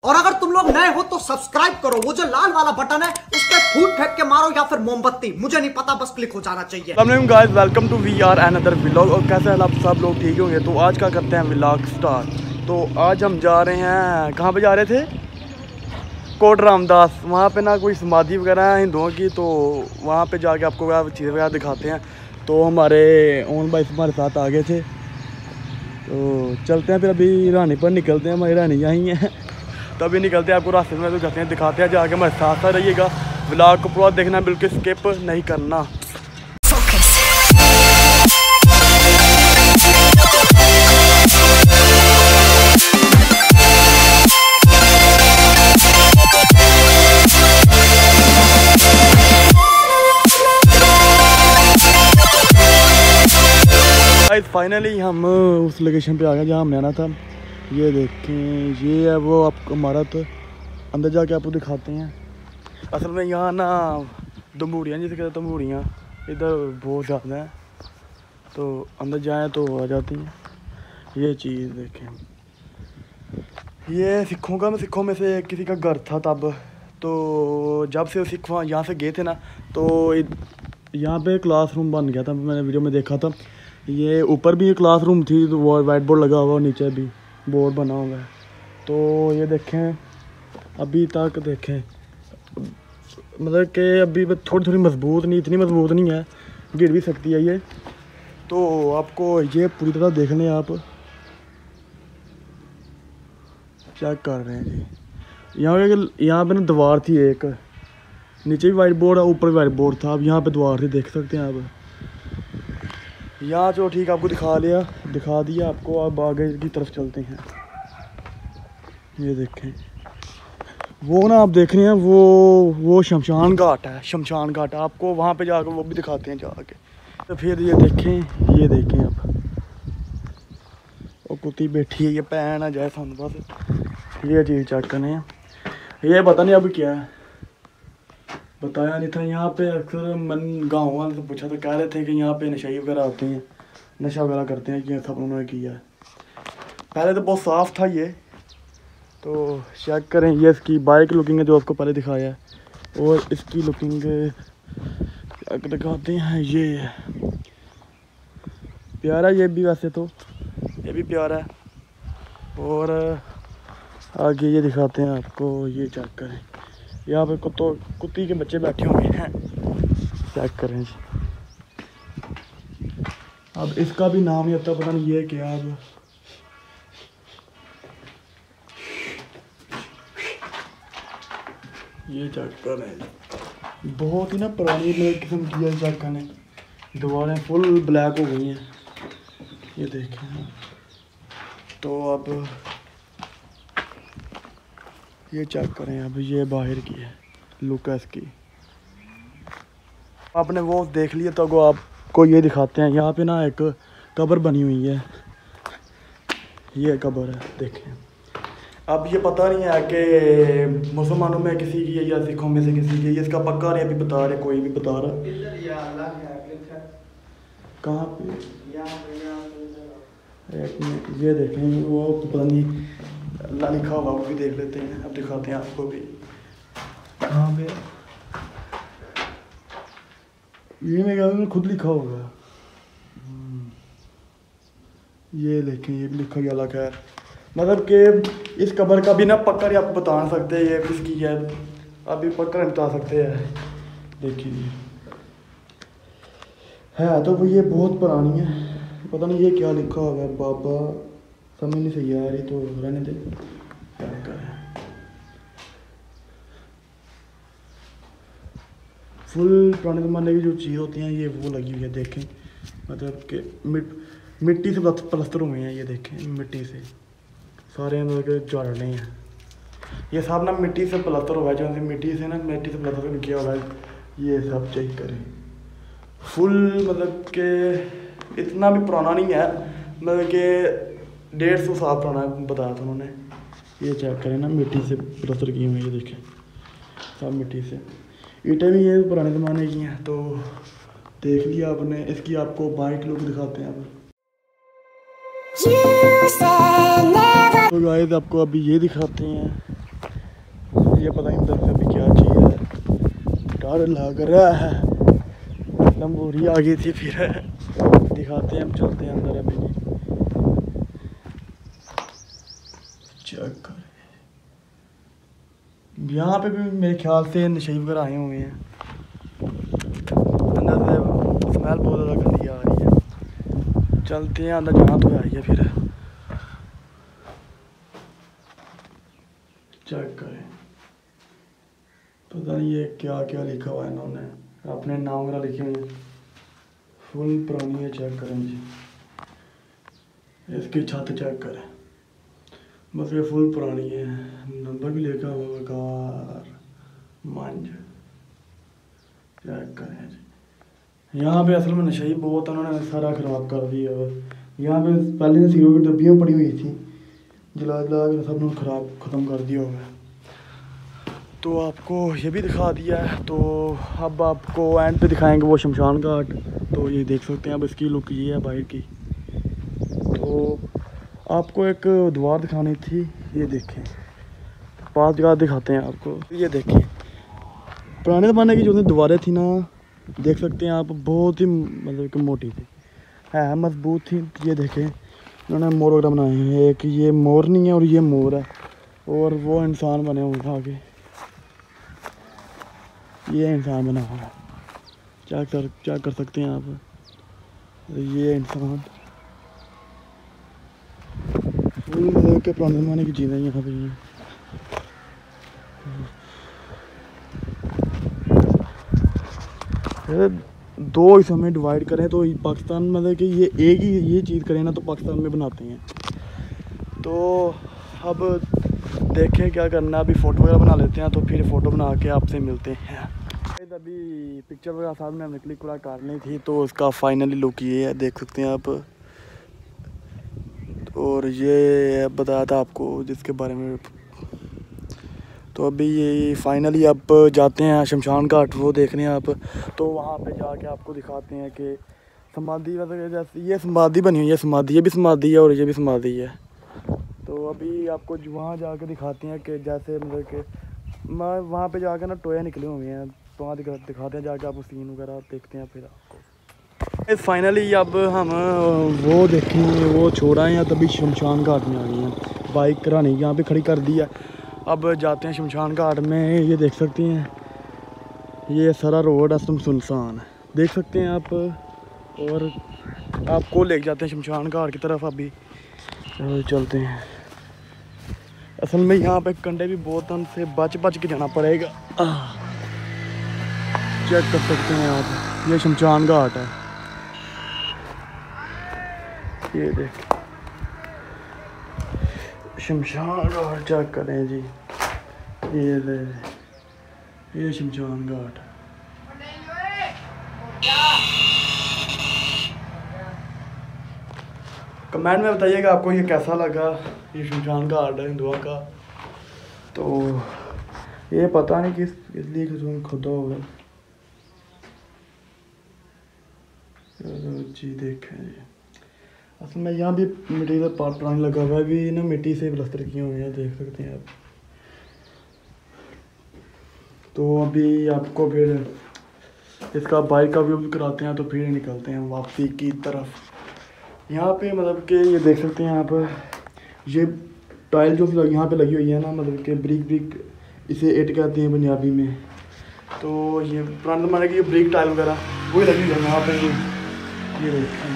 और अगर तुम लोग नए हो तो सब्सक्राइब करो, वो जो लाल वाला बटन है उस पर फूट फेंक के मारो या फिर मोमबत्ती, मुझे नहीं पता, बस क्लिक हो जाना चाहिए। Guys, welcome to we are another vlog. और कैसे हैं आप सब लोग? ठीक होंगे। तो आज क्या करते हैं व्लॉग स्टार्ट। तो आज हम जा रहे हैं, कहाँ पे जा रहे थे? कोट रामदास। वहाँ पे ना कोई समाधि वगैरह है हिंदुओं की, तो वहाँ पे जाके आपको चीज़ें वगैरह दिखाते हैं। तो हमारे ओन भाई हमारे साथ आ गए थे, तो चलते हैं फिर। अभी रानी पर निकलते हैं, हमारी रानी यहीं है। तभी निकलते हैं, आपको रास्ते में तो जाते हैं, दिखाते हैं। जाके हमारे साथ साथ रहिएगा, व्लॉग को पूरा देखना, बिल्कुल स्किप नहीं करना। फाइनली हम उस लोकेशन पे आ गए जहाँ हमने आना था। ये देखें, ये है वो आपको इमारत। अंदर जाके आपको दिखाते हैं। असल में यहाँ ना तंबूरियाँ, जिसे कहते हैं तंबूरियाँ, इधर बहुत ज़्यादा हैं। तो अंदर जाएं तो आ जाती हैं। ये चीज़ देखें, ये सिखों में से किसी का घर था तब। तो जब से सिख यहाँ से गए थे ना, तो यहाँ पे क्लासरूम बन गया था। मैंने वीडियो में देखा था। ये ऊपर भी क्लासरूम थी, तो वो वाइट बोर्ड लगा हुआ, नीचे भी बोर्ड बना हुआ है। तो ये देखें, अभी तक देखें, मतलब कि अभी थोड़ी थोड़ी मजबूत नहीं, इतनी मजबूत नहीं है, गिर भी सकती है ये। तो आपको ये पूरी तरह देख लें। आप चेक कर रहे हैं जी। यहाँ पे ना दीवार थी एक, नीचे भी वाइट बोर्ड है, ऊपर भी वाइट बोर्ड था। अब यहाँ पे दीवार थी, देख सकते हैं आप। यहाँ जो ठीक आपको दिखा दिया आपको। अब आगे की तरफ चलते हैं। ये देखें, वो ना आप देख रहे हैं, वो शमशान घाट है। शमशान घाट आपको वहाँ पे जाकर वो भी दिखाते हैं जाके। तो फिर ये देखें अब वो कुत्ती बैठी है, ये पैन आ जाए सामने बस। ये चीज़ चेक करें। ये पता नहीं अब क्या है, बताया नहीं था। यहाँ पे अक्सर मन गाँव वाले से पूछा तो कह रहे थे कि यहाँ पे नशाई वगैरह आते हैं, नशा वगैरह करते हैं, ये सब उन्होंने किया है। पहले तो बहुत साफ़ था ये। तो चेक करें, ये इसकी बाइक लुकिंग है जो आपको पहले दिखाया है, और इसकी लुकिंग दिखाते हैं। ये है प्यारा, ये भी वैसे तो ये भी प्यारा है। और आगे ये दिखाते हैं आपको। ये चेक करें, यहाँ पे कुत्ती के बच्चे बैठे हुए हैं। चेक करें जी। अब इसका भी नाम नहीं आता, पता नहीं ये क्या। अब ये चेक करें, बहुत ही ना पुरानी किस्म की है। चेक करें, दीवारें फुल ब्लैक हो गई हैं, ये देखें। तो अब ये चेक करें। अब ये बाहर की है लुक है इसकी। आपने वो देख लिया तो आपको ये दिखाते हैं। यहाँ पे ना एक कब्र बनी हुई है, ये कब्र है, देखें। अब ये पता नहीं है कि मुसलमानों में किसी की है या सिखों में से किसी की है, इसका पक्का नहीं अभी बता रहे, कोई भी बता रहा। कहाँ पे? एक मिनट, ये देखें, वो पता नहीं अल्लाह लिखा हुआ, वो भी देख लेते हैं। अब दिखाते हैं आपको भी। कहाँ पे? ये मेरे ख्याल में खुद लिखा होगा। ये देखें, ये भी लिखा गया। अल्लाह खैर, मतलब कि इस कब्र का भी ना पक्का नहीं आपको बता सकते ये किसकी है, अभी पक्का नहीं बता सकते हैं। देखिए है तो ये बहुत पुरानी है, पता नहीं ये क्या लिखा होगा। बाबा समझ नहीं सही आ रही, तो रहने दे। फुल पुराने ज़माने की जो चीज़ होती हैं, ये वो लगी हुई है। देखें, मतलब कि मिट्टी से प्लस्तर हुए हैं। ये देखें, मिट्टी से सारे मतलब के झाड़ने हैं। ये सब ना मिट्टी से प्लस्तर हुआ है, जो मिट्टी से प्लस्तर किया हुआ है। ये सब चेक करें, फुल मतलब कि इतना भी पुराना नहीं है, मतलब कि 150 साल पुराना बताया था उन्होंने। ये चेक करें ना, मिट्टी से प्लस्तर किए हुए। ये देखें, सब मिट्टी से। ईंटें भी ये पुराने ज़माने की हैं। तो देख लिया आपने। इसकी आपको बाइक लोग दिखाते हैं। अब तो गाइस आपको अभी ये दिखाते हैं। ये पता नहीं अंदर से अभी क्या चीज़ है, डर लग रहा है। लंबोरी आ गई थी, फिर दिखाते हैं, हम चलते हैं अंदर अभी। चेक करें, यहाँ पे भी मेरे ख्याल से नशे वगैरह आए हुए हैं। अंदर से स्मेल बहुत ज़्यादा गंदी आ रही है। चलते हैं अंदर, जहाँ तो आई है फिर चेक करें। पता नहीं ये क्या क्या लिखा हुआ है, इन्होंने अपने नाम वगैरह लिखे हुए हैं। फुल पुरानी है, चेक करें जी। इसकी छत चेक करें, बस ये फुल पुरानी है। नंबर भी लिखा हुआ कार मंज, चेक करें जी। यहाँ पे असल में नशा ही बहुत, उन्होंने सारा ख़राब कर दिया। यहाँ पे पहले से सिगरेट की डब्बियाँ पड़ी हुई थी, जला जला के सब ने ख़राब ख़त्म कर दिया होगा। तो आपको ये भी दिखा दिया है। तो अब आपको एंड पे दिखाएंगे वो शमशान घाट। तो ये देख सकते हैं, अब इसकी लुक ये है बाहर की। तो आपको एक द्वार दिखानी थी, ये देखें, पास जगह दिखाते हैं आपको। ये देखें, पुराने ज़माने की जो दीवारें थी ना, देख सकते हैं आप, बहुत ही मतलब कि मोटी थी, है मजबूत थी। ये देखें, उन्होंने मोर वगैरह बनाए हैं। एक ये मोर नहीं है और ये मोर है, और वो इंसान बने हुए आगे, ये इंसान बना हुआ है। क्या कर सकते हैं आप, ये इंसान के पुराने ज़माने की चीज़ें यहाँ पे हैं। दो हिस्सों में डिवाइड करें तो पाकिस्तान मतलब कि ये एक ही ये चीज़ करें ना, तो पाकिस्तान में बनाते हैं। तो अब देखें क्या करना है, अभी फ़ोटो वगैरह बना लेते हैं, तो फिर फ़ोटो बना के आपसे मिलते हैं। अभी पिक्चर वगैरह साथ में हमने क्लिक वगैरह करनी थी, तो उसका फाइनली लुक ये है, देख सकते हैं आप। और ये बताया था आपको जिसके बारे में। तो अभी ये फाइनली अब जाते हैं शमशान घाट वो देखने आप। तो वहाँ पे जाके आपको दिखाते हैं कि समाधि वगैरह, जैसे ये समाधि बनी हुई है, समाधि, ये भी समाधि है और ये भी समाधि है। तो अभी आपको वहाँ जाके दिखाते हैं कि जैसे मतलब कि वहाँ पे जाके ना टोया निकले हुए हैं, तो वहाँ दिखाते हैं जाके, आप सीन वगैरह देखते हैं फिर आपको। फाइनली अब हम वो देखेंगे, वो छोड़ा है या तभी शमशान घाट में आ गए हैं। बाइक कराने यहाँ पे खड़ी कर दी है। अब जाते हैं शमशान घाट में। ये देख सकते हैं, ये सारा रोड है सुनसान, देख सकते हैं आप। और आपको ले जाते हैं शमशान घाट की तरफ अभी। चलते हैं। असल में यहाँ पे कंडे भी बहुत, उनसे बच के जाना पड़ेगा। चेक कर सकते हैं आप, ये शमशान घाट है, ये देख शमशान घाट चेक करें जी। ये शमशान घाट। कमेंट में बताइएगा आपको ये कैसा लगा, ये शमशान घाट है हिंदुओं का। तो ये पता नहीं किस लिए खुदा होगा जी। देखें जी, असल में यहाँ भी मिट्टी का पार्ट पुरानी लगा हुआ है, भी ना मिट्टी से प्लस्तर किए हुए हैं, देख सकते हैं आप। तो अभी आपको फिर इसका बाइक का व्यू कराते हैं, तो फिर निकलते हैं वापसी की तरफ। यहाँ पे मतलब कि ये देख सकते हैं आप, ये टाइल जो यहाँ पे लगी हुई है ना, मतलब कि ब्रिक, इसे ईंट कहते हैं पंजाबी में। तो ये पुराने ज़माने की ये ब्रिक टाइल वगैरह वही लगी हुई है यहाँ पे। ये देखें,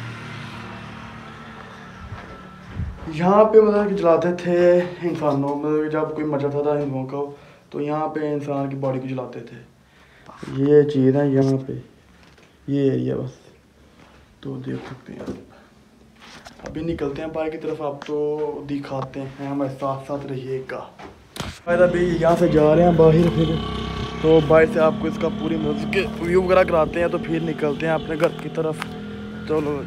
यहाँ पे मतलब कि जलाते थे इंसानों, मतलब जब कोई मर जाता था हिंदुओं को, तो यहाँ पे इंसान की बॉडी को जलाते थे। ये चीज़ है यहाँ पे, ये एरिया बस। तो देख सकते हैं आप। अभी निकलते हैं बाहर की तरफ, आपको दिखाते हैं, हमारे साथ साथ रहिएगा। अभी यहाँ से जा रहे हैं बाहर, फिर तो बाहर से आपको इसका पूरी मतलब व्यू वगैरह कराते हैं, तो फिर निकलते हैं अपने घर की तरफ। चलो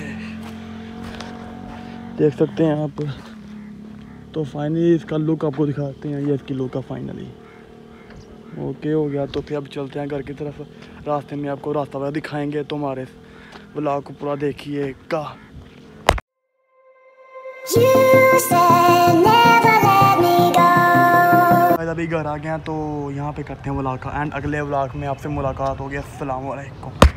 देख सकते हैं आप। तो फाइनली इसका लुक आपको दिखाते हैं, ये इसकी लुक है फाइनली। ओके हो गया, तो फिर अब चलते हैं घर की तरफ। रास्ते में आपको रास्ता वगैरह दिखाएंगे, तो हमारे ब्लॉग को पूरा देखिएगा। अभी घर आ गए हैं, तो यहाँ पे करते हैं व्लॉग का एंड। अगले व्लॉग में आपसे मुलाकात होगी। अस्सलाम वालेकुम।